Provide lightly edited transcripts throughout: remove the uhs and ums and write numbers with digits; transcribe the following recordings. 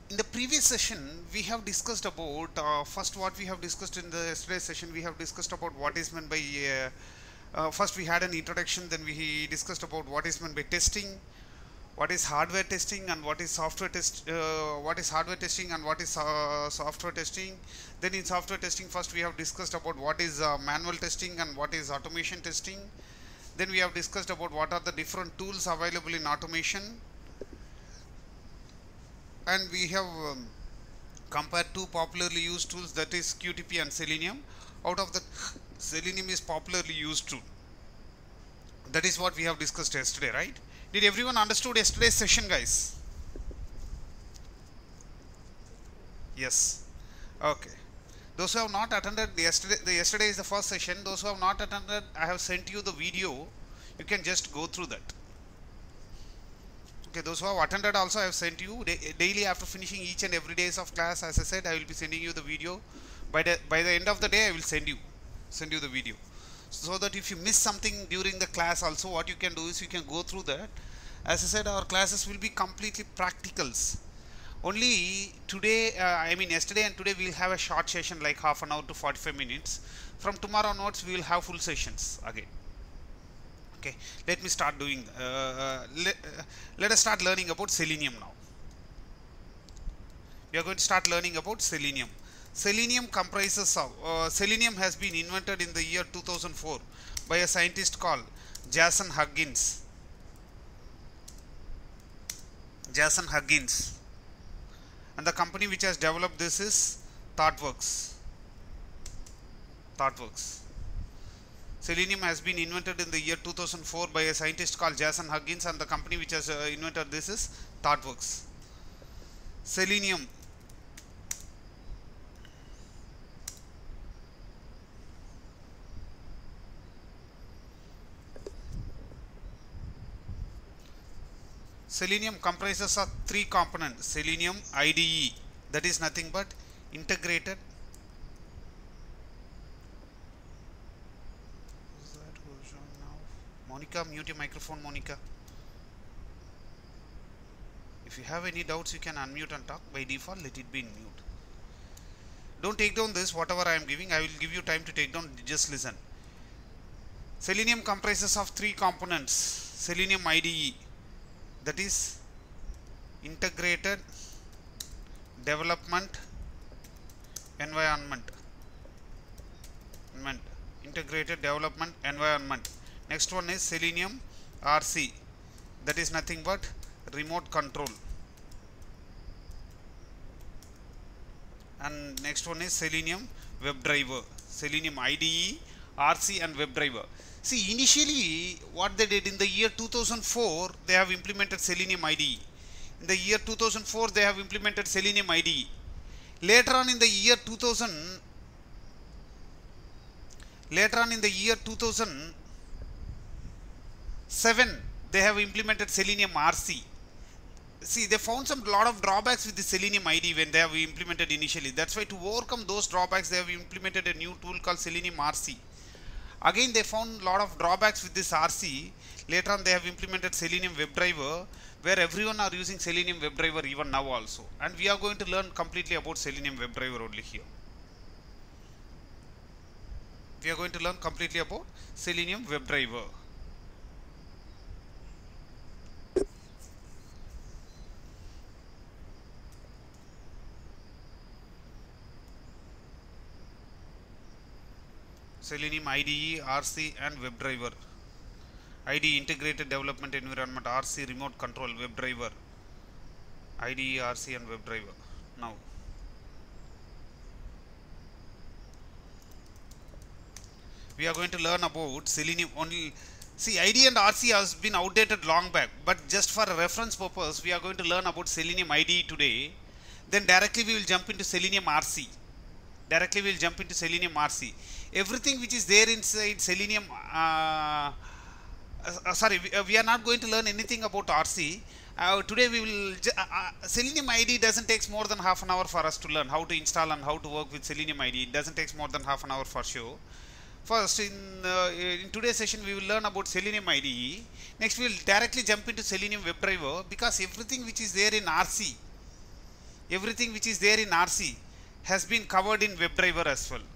In the previous session we have discussed about first what we have discussed in the yesterday's session. We have discussed about what is meant by first we had an introduction, then we discussed about what is meant by testing, what is hardware testing and what is software test, what is hardware testing and what is software testing. Then in software testing, first we have discussed about what is manual testing and what is automation testing. Then we have discussed about what are the different tools available in automation, and we have compared two popularly used tools, that is QTP and Selenium. Out of the Selenium is popularly used tool. That is what we have discussed yesterday, right? Did everyone understood yesterday's session, guys? Yes. Okay. Those who have not attended yesterday is the first session. Those who have not attended, I have sent you the video. You can just go through that. Okay, those who have attended also I have sent you daily after finishing each and every days of class. As I said, I will be sending you the video. By the end of the day, I will send you the video, so that if you miss something during the class also, what you can do is you can go through that. As I said, our classes will be completely practicals. Only today, yesterday and today we will have a short session like half an hour to 45 minutes. From tomorrow onwards, we will have full sessions again. Okay, let me start doing let us start learning about Selenium now. We are going to start learning about Selenium. Selenium comprises of Selenium has been invented in the year 2004 by a scientist called Jason Huggins. And the company which has developed this is ThoughtWorks. Selenium has been invented in the year 2004 by a scientist called Jason Huggins, and the company which has invented this is ThoughtWorks. Selenium comprises of three components. Selenium IDE, that is nothing but integrated Monica, mute your microphone, Monica. If you have any doubts, you can unmute and talk. By default, let it be in mute. Don't take down this, whatever I am giving. I will give you time to take down, just listen. Selenium comprises of three components. Selenium IDE, that is integrated development environment. Next one is Selenium RC, that is nothing but remote control. And next one is Selenium WebDriver. Selenium IDE, RC and WebDriver. See, initially what they did in the year 2004, they have implemented Selenium IDE. In the year 2004, they have implemented Selenium IDE. Later on in the year 2007, they have implemented Selenium RC. See, they found some lot of drawbacks with the Selenium IDE when they have implemented initially. That's why to overcome those drawbacks, they have implemented a new tool called Selenium RC. Again, they found lot of drawbacks with this RC. Later on, they have implemented Selenium WebDriver, where everyone are using Selenium WebDriver even now also. And we are going to learn completely about Selenium WebDriver only here. We are going to learn completely about Selenium WebDriver. Selenium IDE, RC and WebDriver. IDE integrated development environment, RC remote control, WebDriver. IDE, RC and WebDriver. Now, we are going to learn about Selenium only. See, IDE and RC has been outdated long back, but just for a reference purpose, we are going to learn about Selenium IDE today. Then directly we will jump into Selenium RC. Everything which is there inside Selenium, we are not going to learn anything about RC. Today we will, Selenium IDE doesn't take more than half an hour for us to learn how to install and how to work with Selenium IDE. It doesn't take more than half an hour for sure. First, in today's session, we will learn about Selenium IDE. Next, we will directly jump into Selenium WebDriver, because everything which is there in RC, everything which is there in RC has been covered in WebDriver as well.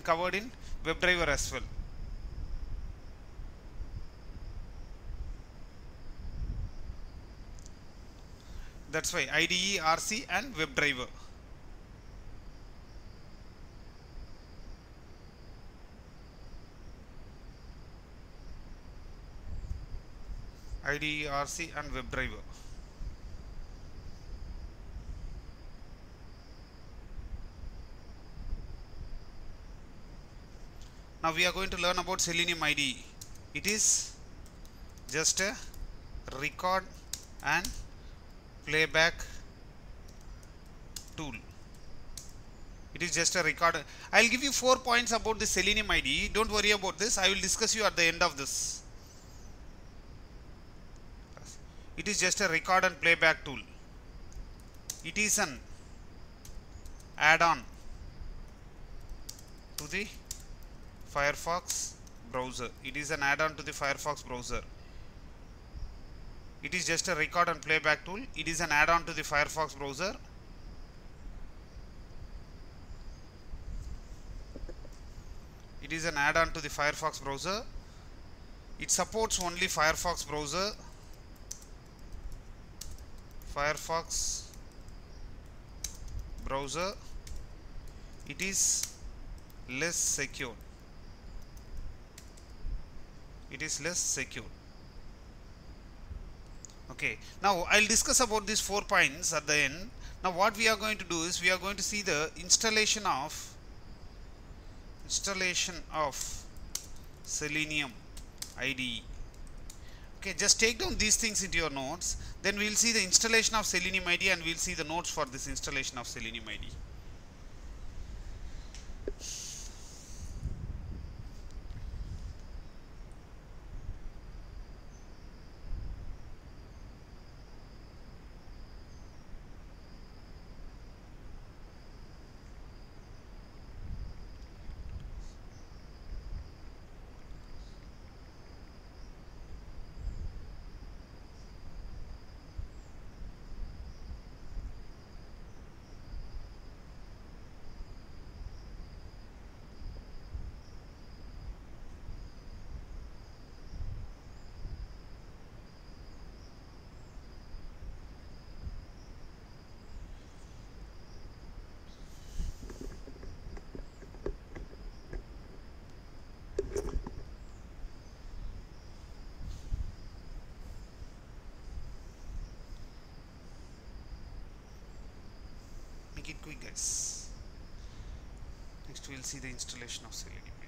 That's why IDE, RC and WebDriver. IDE, RC and WebDriver. Now we are going to learn about Selenium IDE. It is just a record and playback tool. It is just a record. I'll give you 4 points about the Selenium IDE. Don't worry about this. I will discuss you at the end of this. It is just a record and playback tool. It is an add-on to the Firefox browser. It is an add-on to the Firefox browser. It is just a record and playback tool. It is an add-on to the Firefox browser. It is an add-on to the Firefox browser. It supports only Firefox browser. Firefox browser. It is less secure. Okay, now I'll discuss about these 4 points at the end. Now what we are going to do is we are going to see the installation of Selenium IDE. Okay, just take down these things into your notes. Then we will see the installation of Selenium IDE and we will see the notes for this installation of Selenium IDE. Make it quick, guys. Next we will see the installation of Selenium IDE.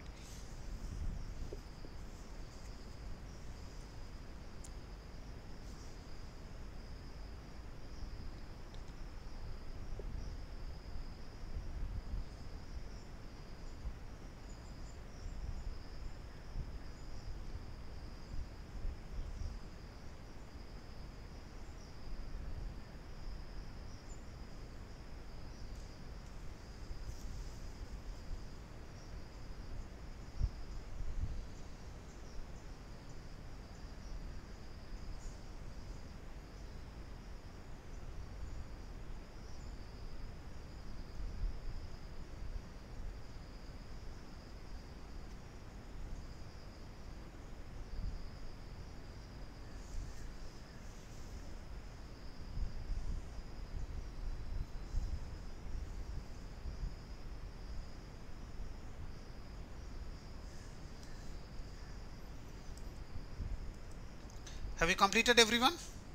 Have you completed, everyone?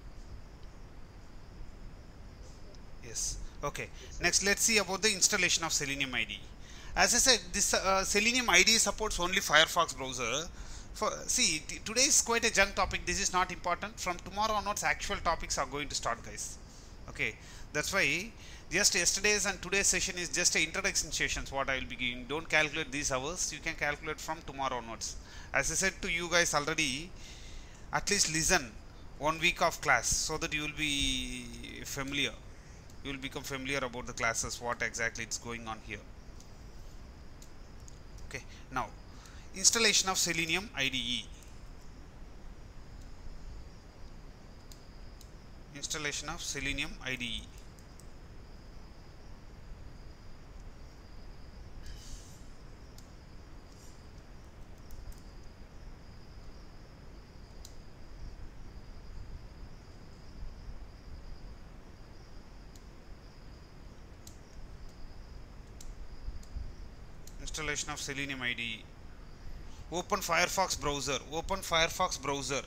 Yes. Okay. Next, let's see about the installation of Selenium IDE. As I said, this Selenium IDE supports only Firefox browser. Today is quite a junk topic. This is not important. From tomorrow onwards, actual topics are going to start, guys. Okay. That's why just yesterday's and today's session is just an introduction sessions. What I will be giving. Don't calculate these hours. You can calculate from tomorrow onwards. As I said to you guys already, at least listen 1 week of class so that you will be familiar. You will become familiar about the classes, what exactly is going on here. Okay, now installation of Selenium IDE. Installation of Selenium IDE. Installation of Selenium IDE. Open Firefox browser. Open Firefox browser.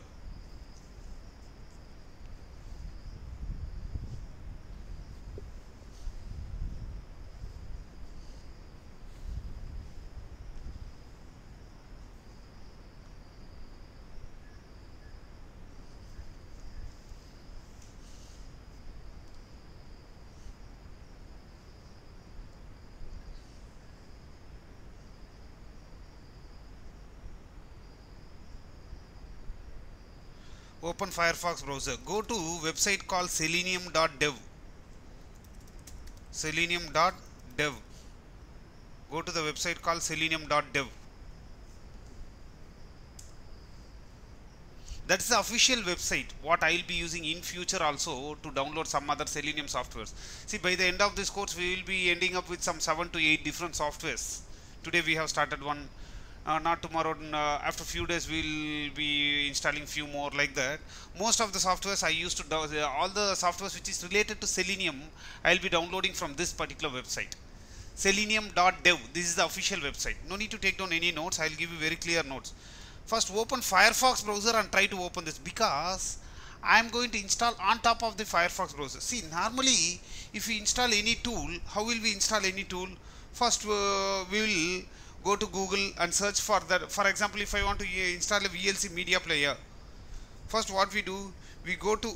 Open Firefox browser. Go to website called selenium.dev. Selenium.dev. Go to the website called selenium.dev. That's the official website what I will be using in future also to download some other Selenium softwares. See, by the end of this course we will be ending up with some 7 to 8 different softwares. Today we have started one. Not tomorrow, after few days we'll be installing few more, like that. Most of the softwares I used to all the softwares which is related to Selenium I'll be downloading from this particular website, selenium.dev. This is the official website. No need to take down any notes. I'll give you very clear notes. First open Firefox browser and try to open this, because I am going to install on top of the Firefox browser. See, normally if we install any tool, how will we install any tool? First we will go to Google and search for that. For example, if I want to install a VLC media player, first what we do, we go to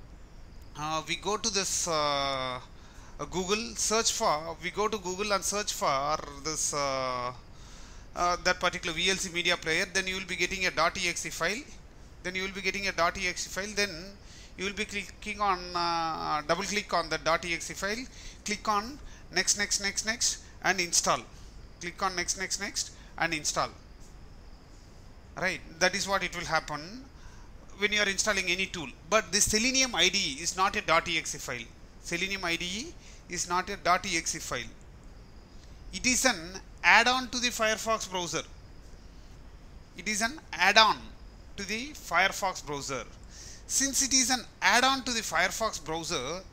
this Google, search for, we go to Google and search for this that particular VLC media player. Then you will be getting a .exe file. Then you will be clicking on double click on the .exe file, click on next and install. Click on next and install. Right, that is what it will happen when you are installing any tool. But this Selenium IDE is not a .exe file. Selenium IDE is not a .exe file. It is an add-on to the Firefox browser. It is an add-on to the Firefox browser. Since it is an add-on to the Firefox browser,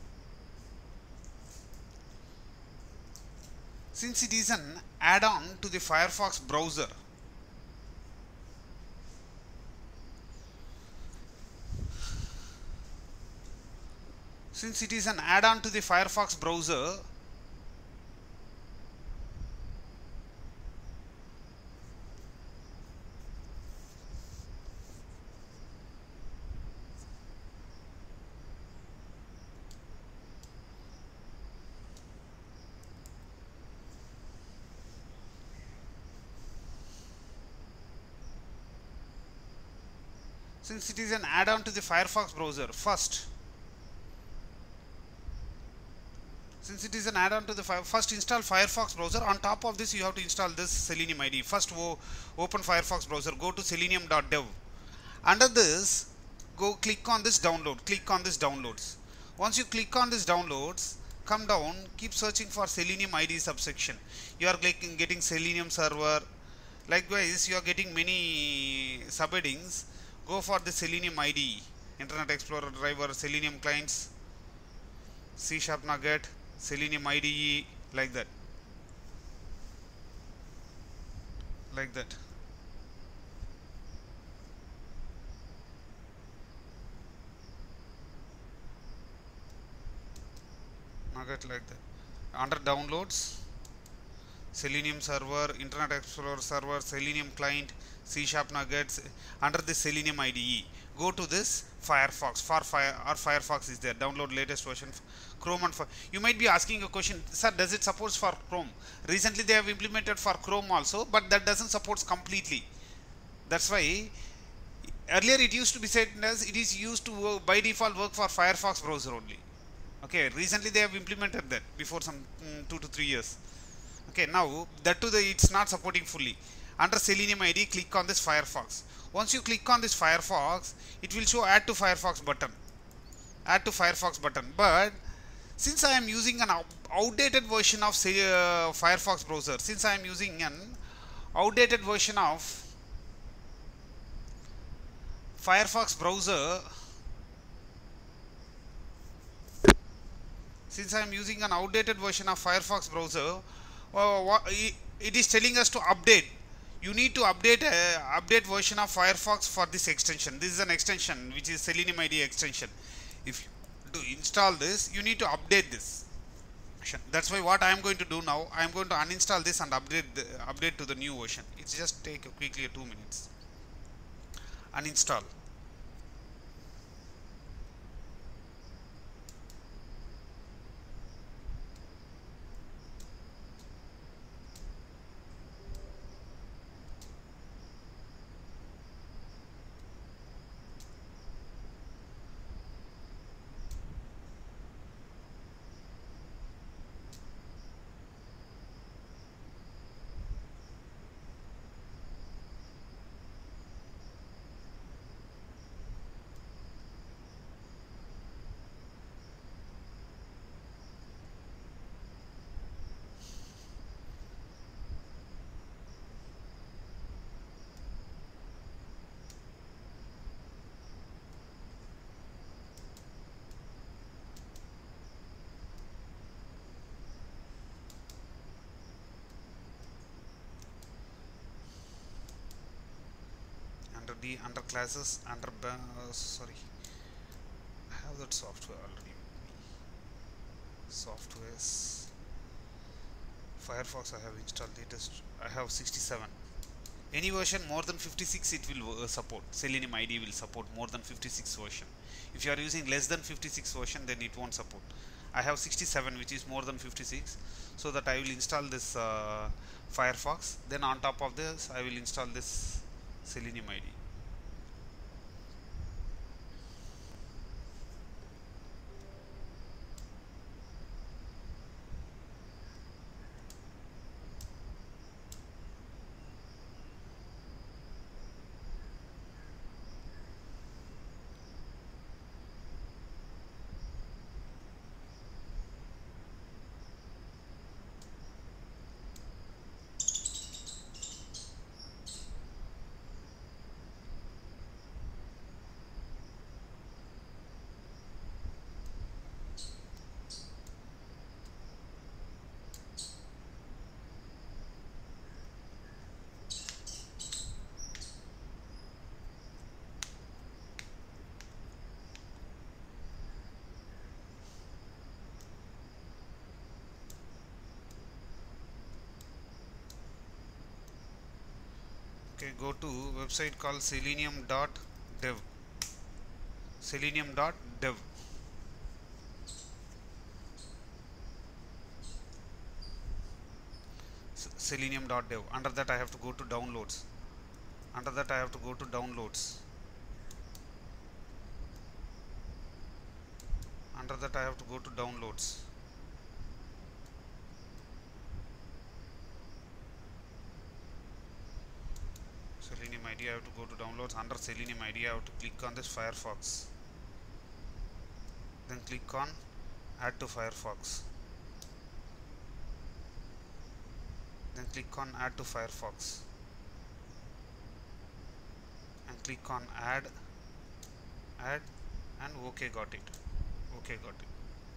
since it is an add-on to the Firefox browser, first, first install Firefox browser. On top of this you have to install this Selenium IDE. First open Firefox browser, go to selenium.dev. Under this, go click on this download, click on this downloads. Once you click on this downloads, come down, keep searching for Selenium IDE subsection. You are getting Selenium server. Likewise, you are getting many subheadings. Go for the Selenium IDE, Internet Explorer driver, Selenium clients, C# Nugget, Selenium IDE, like that. Nugget, like that. Under downloads, Selenium server, Internet Explorer server, Selenium client, C# Nuggets. Under the Selenium IDE, go to this Firefox. Firefox is there. Download latest version, Chrome and you might be asking a question, sir, does it support for Chrome? Recently they have implemented for Chrome also, but that doesn't support completely. That's why earlier it used to be said as it is used to by default work for Firefox browser only. Okay, recently they have implemented that before some 2 to 3 years. Okay, now that too it's not supporting fully. Under Selenium IDE, click on this Firefox. Once you click on this Firefox, it will show add to Firefox button. But since I am using an outdated version of Firefox browser, since I am using an outdated version of Firefox browser, it is telling us to update. You need to update update version of Firefox for this extension. This is an extension which is Selenium IDE extension. If you to install this, you need to update this. That's why what I am going to do now, I am going to uninstall this and update to the new version. It's just take quickly 2 minutes. Uninstall. Under classes, sorry, I have that software already. Softwares, Firefox I have installed latest. I have 67. Any version more than 56 it will support. Selenium IDE will support more than 56 version. If you are using less than 56 version, then it won't support. I have 67, which is more than 56, so that I will install this Firefox. Then on top of this, I will install this Selenium IDE. Okay, go to website called selenium.dev. Selenium.dev. Selenium.dev. Under that I have to go to downloads. Under that I have to go to downloads. Under that I have to go to downloads. Selenium IDE, I have to go to downloads. Under Selenium IDE, I have to click on this Firefox. Then click on add to Firefox. Then click on add to Firefox. And click on add, and OK, got it. OK, got it.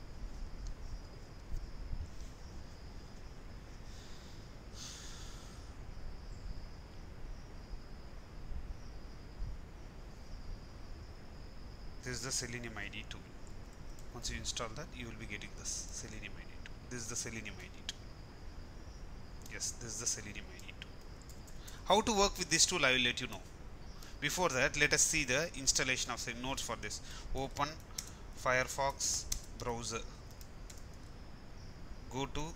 This is the Selenium IDE tool. Once you install that, you will be getting this Selenium IDE tool. This is the Selenium IDE tool. Yes, this is the Selenium IDE tool. How to work with this tool, I will let you know. Before that, let us see the installation of nodes for this. Open Firefox browser. Go to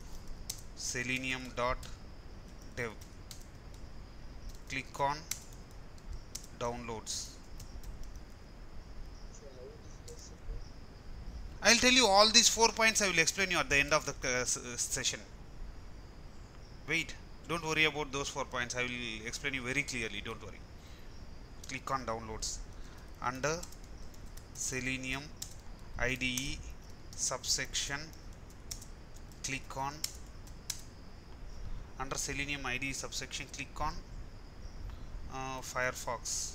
selenium.dev. Click on downloads. I will tell you all these 4 points. I will explain you at the end of the session. Wait, don't worry about those 4 points. I will explain you very clearly. Don't worry. Click on downloads. Under Selenium IDE subsection, click on, under Selenium IDE subsection, click on Firefox.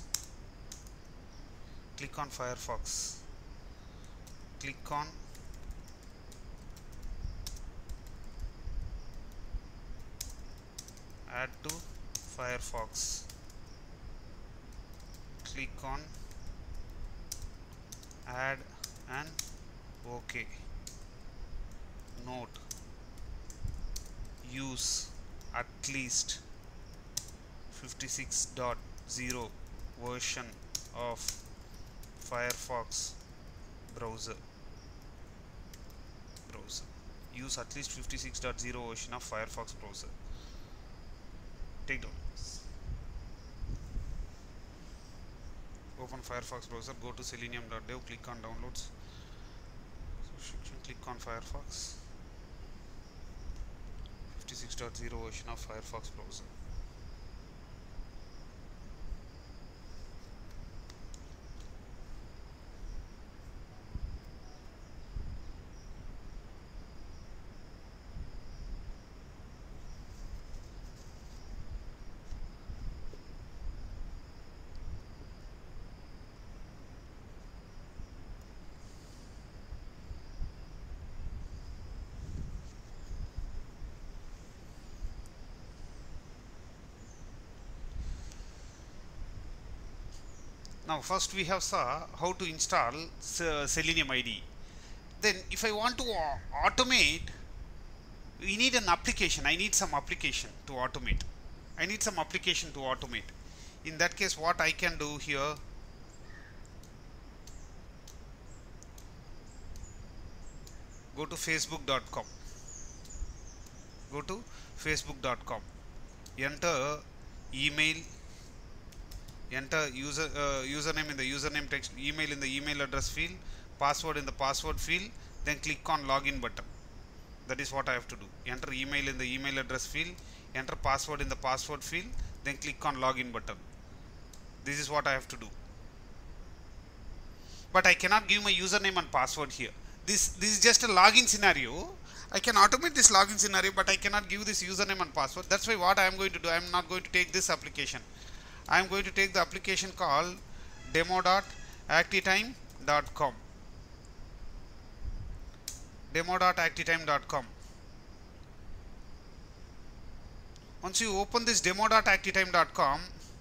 Click on Firefox. Click on add to Firefox, click on add and OK. Note, use at least 56.0 version of Firefox browser. Use at least 56.0 version of Firefox browser. Take down. Open Firefox browser, go to selenium.dev, click on downloads. Click on Firefox. 56.0 version of Firefox browser. Now first we have saw how to install Selenium IDE. Then if I want to automate, we need an application. I need some application to automate. In that case, what I can do here, go to facebook.com. Enter email, enter username in the username text, email in the email address field, password in the password field, then click on login button. That is what I have to do. Enter email in the email address field, enter password in the password field, then click on login button. This is what I have to do. But I cannot give my username and password here. This is just a login scenario. I can automate this login scenario, but I cannot give this username and password. That's why what I am going to do, I am not going to take this application. I am going to take the application called demo.actitime.com. demo.actitime.com. Once you open this demo.actitime.com,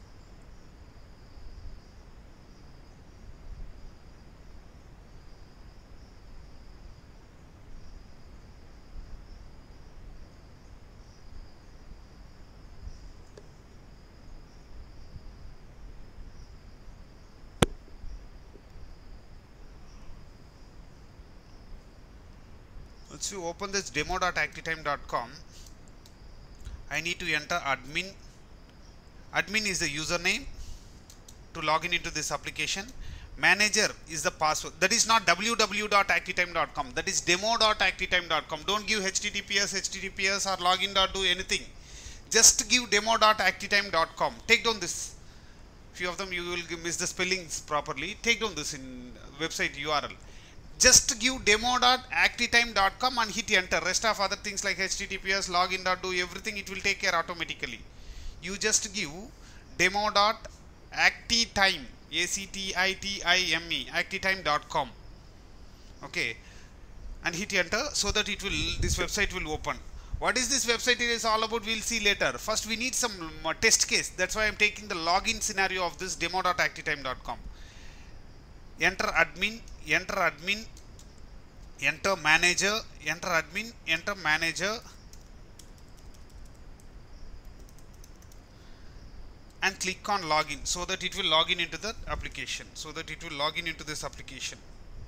once you open this demo.actitime.com, I need to enter admin. Admin is the username to log in into this application. Manager is the password. That is not www.actitime.com. That is demo.actitime.com. Don't give https or login.do anything. Just give demo.actitime.com. Take down this. Few of them you will miss the spellings properly. Take down this in website URL. Just give demo.actitime.com and hit enter. Rest of other things like https, login.do, everything it will take care automatically. You just give demo.actitime, ACTITIME, actitime.com. Okay, and hit enter so that it will, this website will open. What is this website is all about, we'll see later. First we need some test case. That's why I'm taking the login scenario of this demo.actitime.com. Enter admin, enter admin, enter manager, enter admin, enter manager, and click on login so that it will log in into the application, this application.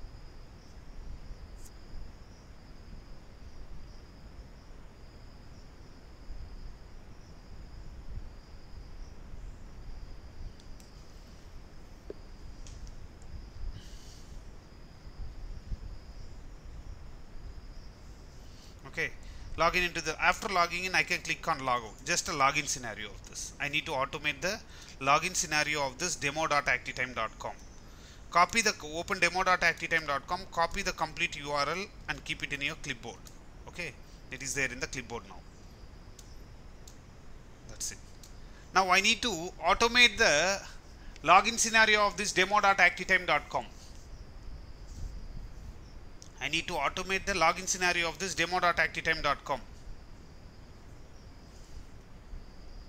Okay, login into the, after logging in I can click on log out. Just a login scenario of this. I need to automate the login scenario of this demo.actitime.com. Copy the, open demo.actitime.com, copy the complete URL and keep it in your clipboard. Okay, it is there in the clipboard now. That's it. Now I need to automate the login scenario of this demo.actitime.com. I need to automate the login scenario of this demo.actitime.com.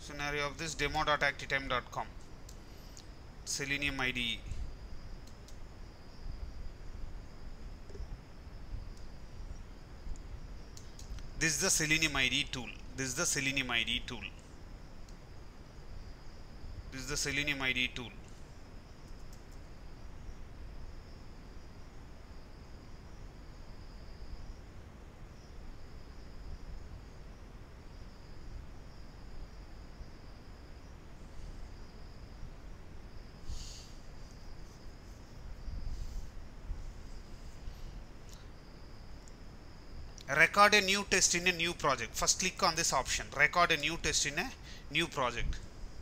scenario of this demo.actitime.com Selenium IDE. This is the Selenium IDE tool. This is the Selenium IDE tool. This is the Selenium IDE tool. Record a new test in a new project. First click on this option, record a new test in a new project.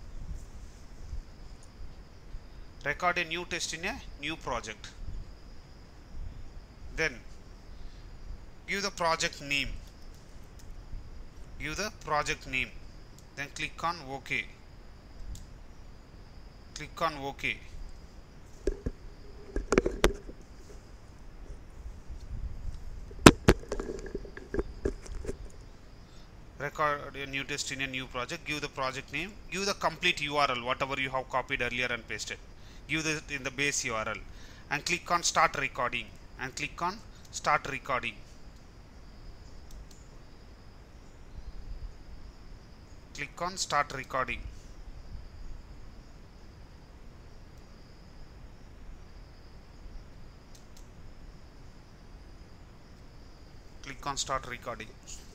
Record a new test in a new project. Then give the project name. Give the project name. Then click on OK. Click on OK. Record a new test in a new project. Give the project name. Give the complete URL, whatever you have copied earlier and pasted. Give it in the base URL and click on start recording. And click on start recording. Click on start recording. Click on start recording.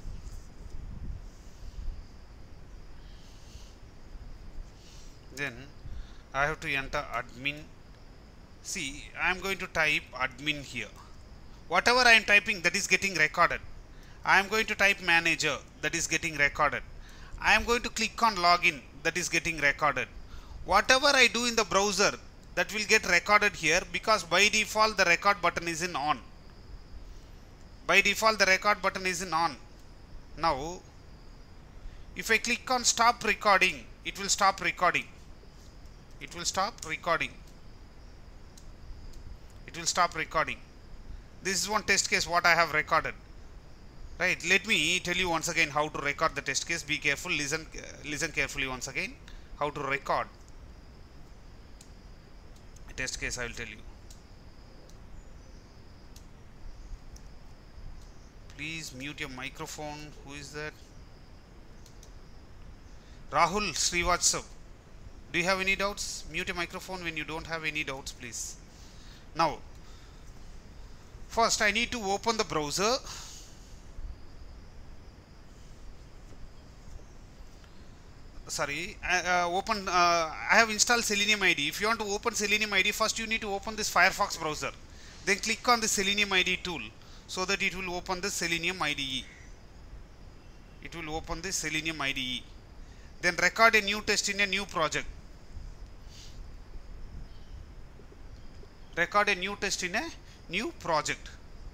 Then I have to enter admin. See, I am going to type admin here. Whatever I am typing, that is getting recorded. I am going to type manager, that is getting recorded. I am going to click on login, that is getting recorded. Whatever I do in the browser, that will get recorded here, because by default the record button is in on. By default the record button is in on. Now if I click on stop recording, it will stop recording. It will stop recording. It will stop recording. This is one test case what I have recorded. Right, let me tell you once again how to record the test case. Be careful, listen carefully once again how to record a test case. I will tell you. Please mute your microphone. Who is that? Rahul Srivastav. Do you have any doubts? Mute your microphone when you don't have any doubts, please. Now, first I need to open the browser. Sorry, I have installed Selenium IDE. If you want to open Selenium IDE, first you need to open this Firefox browser. Then click on the Selenium IDE tool so that it will open the Selenium IDE. It will open the Selenium IDE. Then record a new test in a new project. Record a new test in a new project.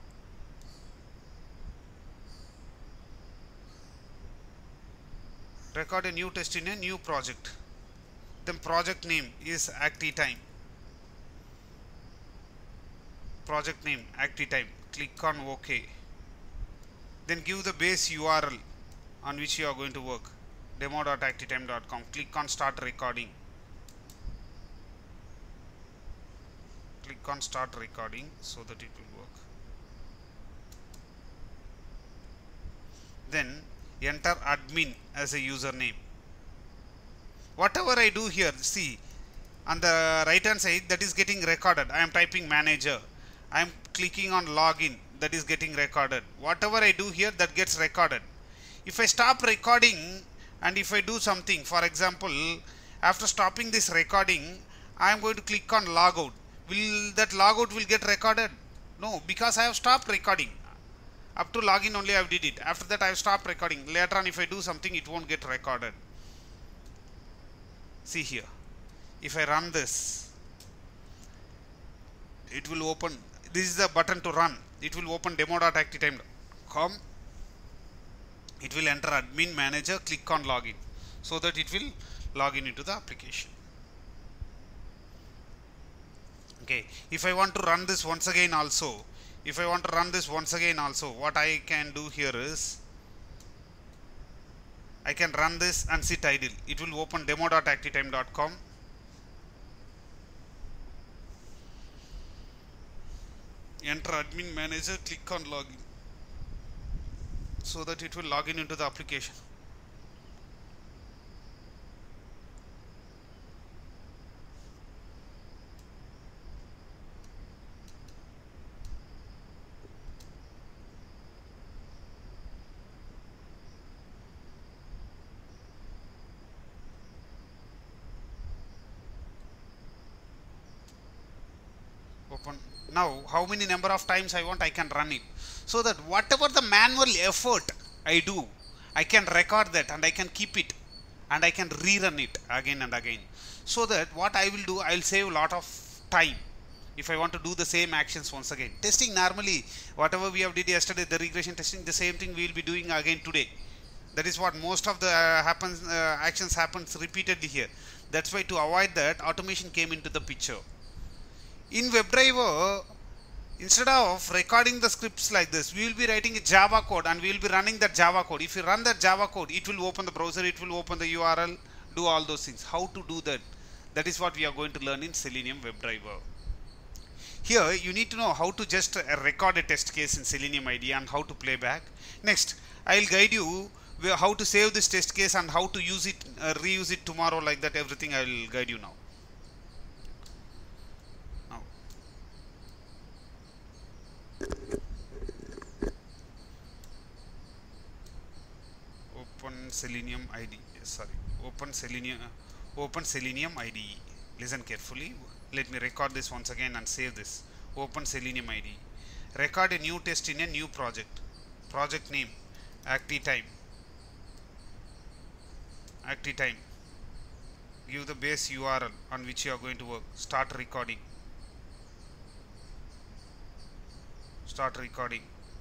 Record a new test in a new project. Then project name is ActiTime. Project name ActiTime. Click on OK. Then give the base URL on which you are going to work. Demo.actitime.com. Click on start recording. Click on start recording so that it will work. Then enter admin as a username. Whatever I do here, see on the right hand side, that is getting recorded. I am typing manager. I am clicking on login, that is getting recorded. Whatever I do here, that gets recorded. If I stop recording and if I do something, for example, after stopping this recording, I am going to click on logout. Will that logout will get recorded? No, because I have stopped recording. Up to login only I have did it. After that I have stopped recording. Later on if I do something, it won't get recorded. See here. If I run this, it will open. This is the button to run. It will open demo.actitime.com. It will enter admin manager. Click on login so that it will log in into the application. Okay, if I want to run this once again also, what I can do here is I can run this and sit idle. It will open demo.activetime.com. Enter admin manager, click on login, so that it will log in into the application. Open. Now how many number of times I want, I can run it, so that whatever the manual effort I do, I can record that and I can keep it and I can rerun it again and again, so that what I will do, I will save a lot of time if I want to do the same actions once again. Testing, normally whatever we have did yesterday, the regression testing, the same thing we will be doing again today. That is what most of the actions happens repeatedly here. That's why, to avoid that, automation came into the picture. In WebDriver, instead of recording the scripts like this, we will be writing a Java code and we will be running that Java code. If you run that Java code, it will open the browser, it will open the URL, do all those things. How to do that? That is what we are going to learn in Selenium WebDriver. Here you need to know how to just record a test case in Selenium IDE and how to play back. Next, I will guide you how to save this test case and how to use it, reuse it tomorrow, like that. Everything I will guide you now. Open Selenium IDE. Sorry, open Selenium IDE. Listen carefully. Let me record this once again and save this. Open Selenium IDE. Record a new test in a new project. Project name, ActiveTime. ActiveTime. Give the base URL on which you are going to work. Start recording. Start recording.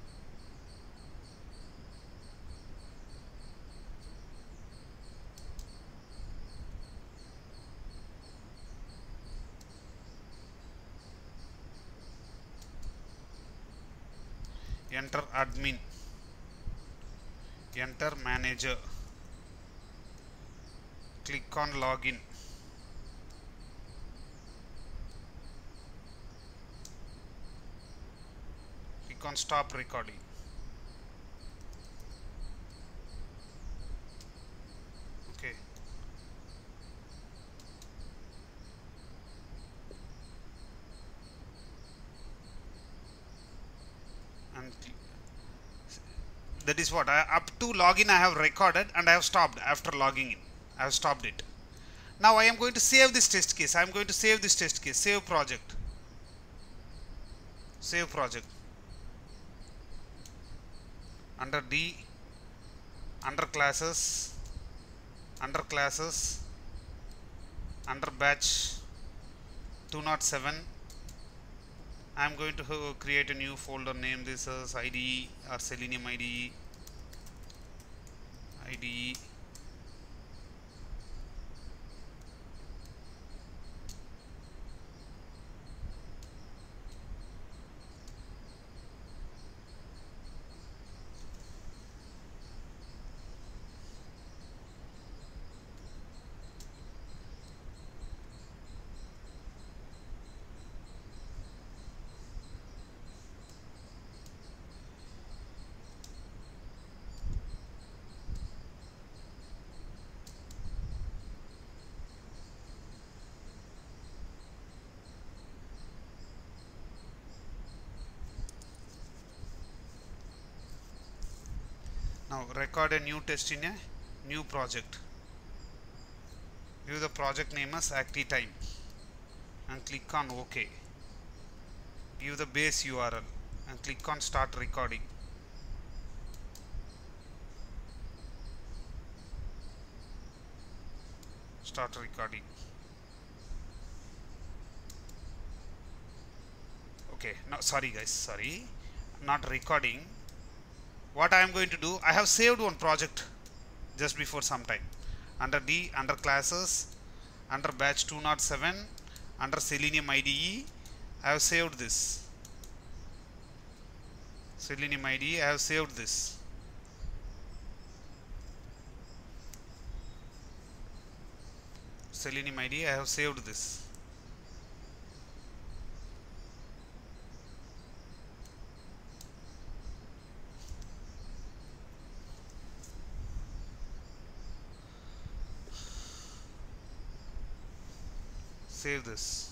Enter admin. Enter manager. Click on login. Click on stop recording. Okay. And that is what up to login I have recorded and I have stopped after logging in. I have stopped it. Now I am going to save this test case. I am going to save this test case. Save project. Save project. Under D, under classes, under batch 207. I am going to create a new folder, name this as IDE or Selenium IDE. Now record a new test in a new project. Give the project name as ActiveTime and click on OK. Give the base URL and click on start recording. Start recording. Okay, no, sorry guys, sorry, not recording. What I am going to do, I have saved one project just before some time. Under D, under classes, under batch 207, under Selenium IDE, I have saved this. Selenium IDE, I have saved this. Selenium ID. I have saved this. Save this.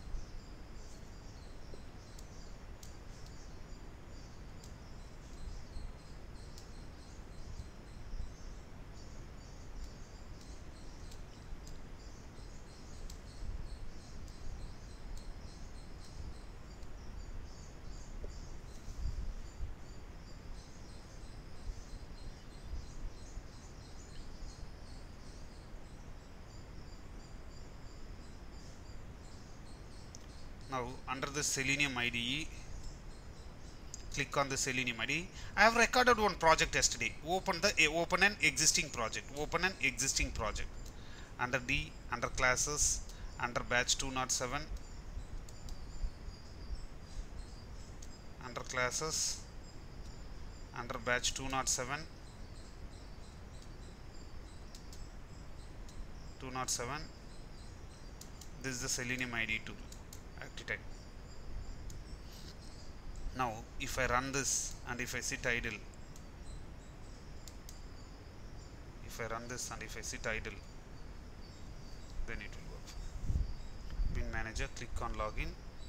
Now under the Selenium IDE, click on the Selenium IDE. I have recorded one project yesterday. Open an existing project. Open an existing project. Under D, under classes, under batch 207, under classes, under batch 207, 207. This is the Selenium IDE tool. Active. Now if I run this and if I sit idle, then it will work. Bin manager, click on login.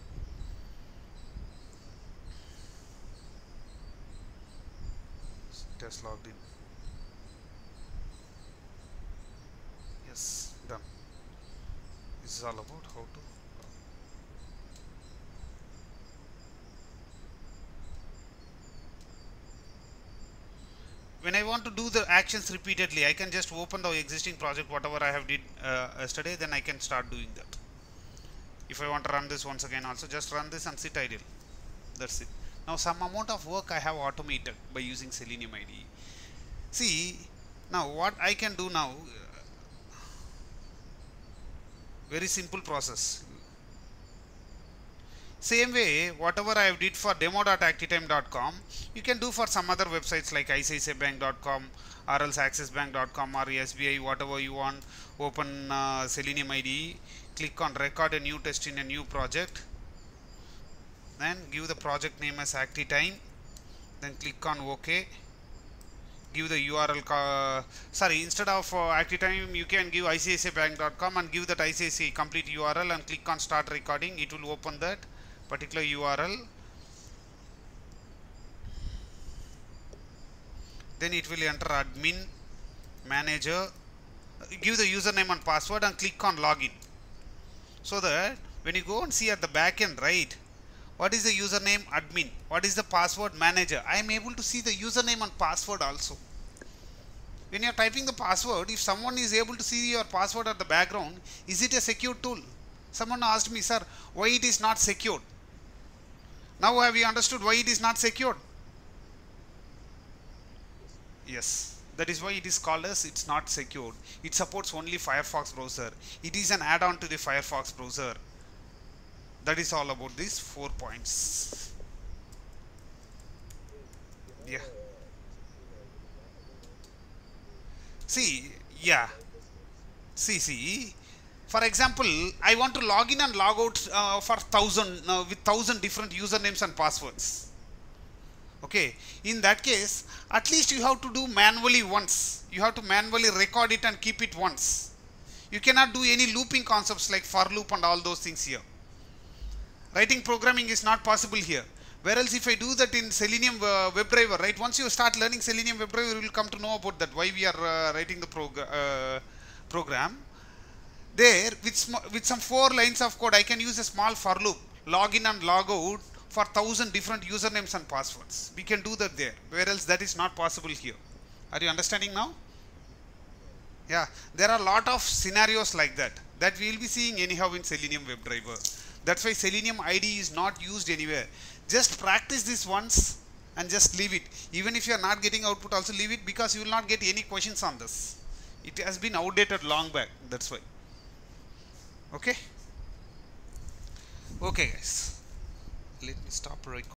Test logged in. Yes, done. This is all about how to. When I want to do the actions repeatedly, I can just open the existing project, whatever I have did yesterday, then I can start doing that. If I want to run this once again also, just run this and sit idle. That's it. Now some amount of work I have automated by using Selenium IDE. See, now what I can do now, very simple process. Same way, whatever I have did for demo.actitime.com, you can do for some other websites like ICICIbank.com or else accessbank.com or SBI, whatever you want. Open Selenium IDE, click on record a new test in a new project, then give the project name as Actitime, then click on OK. Give the URL, instead of Actitime, you can give ICICIbank.com and give that ICICI complete URL and click on start recording. It will open that particular URL. Then it will enter admin, manager, give the username and password and click on login. So that when you go and see at the back end, right, what is the username? Admin. What is the password? Manager. I am able to see the username and password also. When you are typing the password, if someone is able to see your password at the background, is it a secure tool? Someone asked me, sir, why it is not secured? Now have you understood why it is not secured? Yes, that is why it is called as it's not secured. It supports only Firefox browser. It is an add-on to the Firefox browser. That is all about these 4 points. Yeah. See, yeah. See. For example, I want to log in and log out for 1,000 different usernames and passwords. Okay, in that case, at least you have to do manually once. You have to manually record it and keep it once. You cannot do any looping concepts like for loop and all those things here. Writing programming is not possible here. Whereas if I do that in Selenium WebDriver, right? Once you start learning Selenium WebDriver, you will come to know about that, why we are writing the program. There, with some 4 lines of code, I can use a small for loop, log in and log out for 1,000 different usernames and passwords. We can do that there, whereas that is not possible here. Are you understanding now? Yeah, there are a lot of scenarios like that we will be seeing anyhow in Selenium WebDriver. That's why Selenium IDE is not used anywhere. Just practice this once and just leave it. Even if you are not getting output, also leave it, because you will not get any questions on this. It has been outdated long back, that's why. Okay guys, let me stop recording.